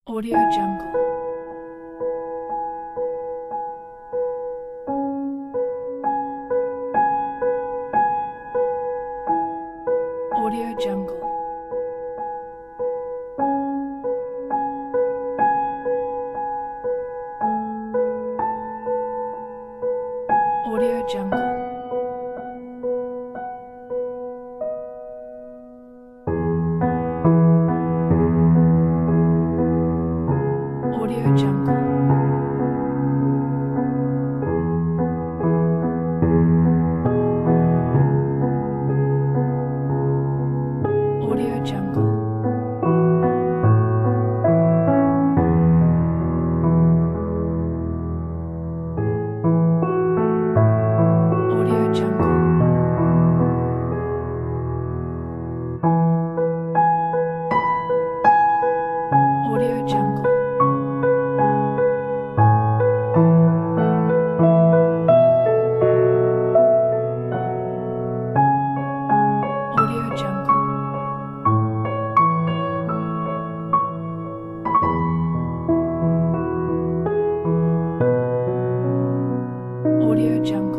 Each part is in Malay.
Audio Jungle. Audio Jungle. Audio Jungle. Audio Jungle. Audio Jungle. Audio Jungle. Audio Jungle. Audio Jungle. Audio Jungle.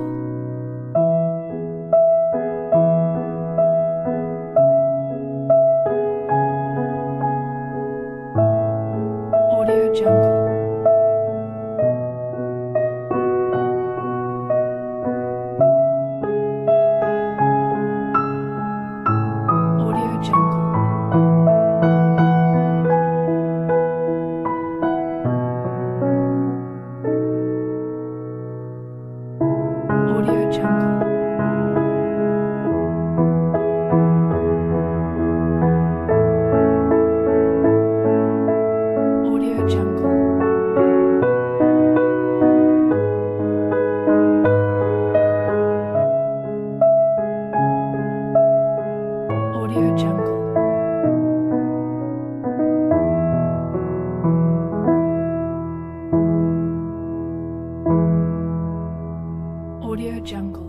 Audio Jungle. Audio Jungle. Audio Jungle. Audio Jungle. Audio Jungle. Audio Jungle.